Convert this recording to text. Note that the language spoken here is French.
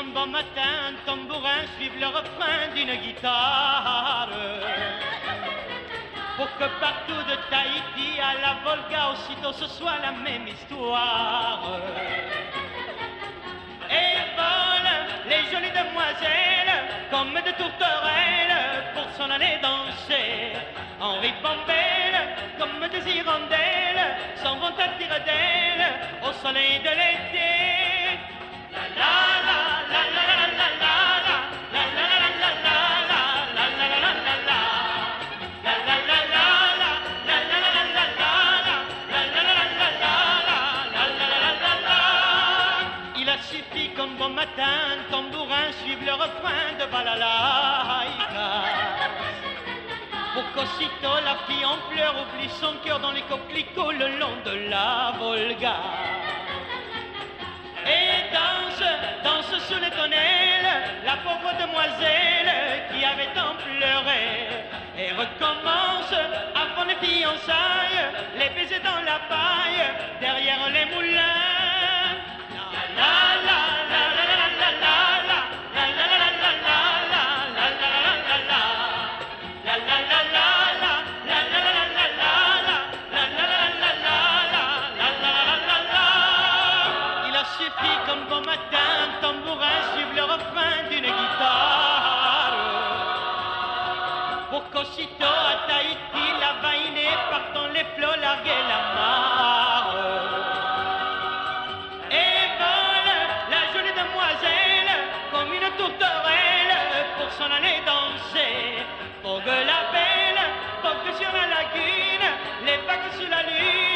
comme bon matin, un tambourin suive le refrain d'une guitare. Pour que partout de Tahiti à la Volga, aussitôt ce soit la même histoire. Et volent les jolies demoiselles comme de tourterelles pour s'en aller danser. En ribambelle comme des hirondelles s'en vont à tire-d'aile au soleil de l'été. La la la la la la la la la la la la la la la la la la la. Il a suffi comme bon matin, un tambourin suive le refrain de balalaïka. Pour qu'aussitôt la fille en pleurs oublie son cœur dans les coquelicots le long de la Volga. Et danse sous les tonnelles, la pauvre demoiselle qui avait tant pleuré. Et recommence avant les fiançailles, les baisers dans la paille, derrière les moulins. La la la la la la la la la la la la la la la la la la comme bon matin, un tambourin suive le refrain d'une guitare. Pour qu'aussitôt à Tahiti, la vainée partant les flots larguer la mare. Et vole la jolie demoiselle comme une tourterelle pour s'en aller danser. Vogue la belle, vogue sur la lagune, les vagues sous la lune.